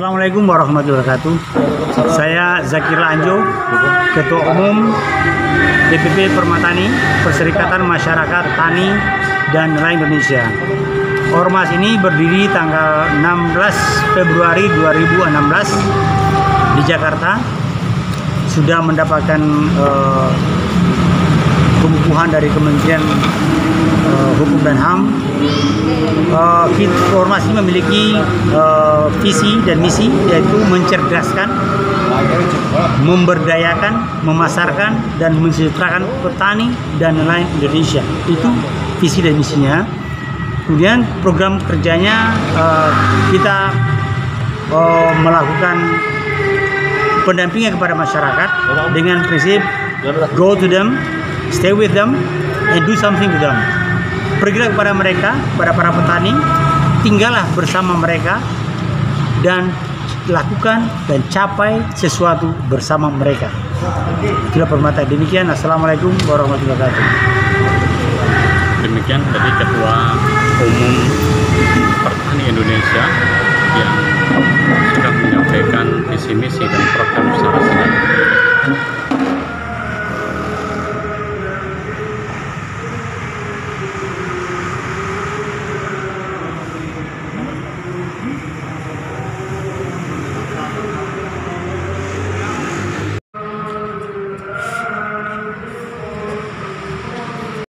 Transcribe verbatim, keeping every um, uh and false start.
Assalamualaikum warahmatullahi wabarakatuh. Saya Zakirla Anjo, Ketua Umum D P P Permatani, Perserikatan Masyarakat Tani dan Nelayan Indonesia. Ormas ini berdiri tanggal enam belas Februari dua ribu enam belas di Jakarta. Sudah mendapatkan uh, pengukuhan dari Kementerian uh, Hukum dan H A M. Uh, Ormas ini memiliki uh, visi dan misi, yaitu mencerdaskan, memberdayakan, memasarkan, dan mensejahterakan petani dan nelayan Indonesia. Itu visi dan misinya. Kemudian program kerjanya uh, kita uh, melakukan pendampingan kepada masyarakat dengan prinsip go to them, stay with them, and do something with them. Pergilah kepada mereka, kepada para petani, tinggallah bersama mereka, dan lakukan dan capai sesuatu bersama mereka. Itulah Permata. Demikian, Assalamualaikum warahmatullahi wabarakatuh. Demikian tadi Ketua Umum Pertani Indonesia yang sudah menyampaikan